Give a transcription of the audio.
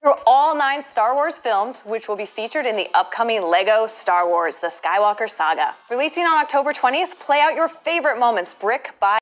Through all 9 Star Wars films, which will be featured in the upcoming LEGO Star Wars, the Skywalker Saga. Releasing on October 20th, play out your favorite moments brick by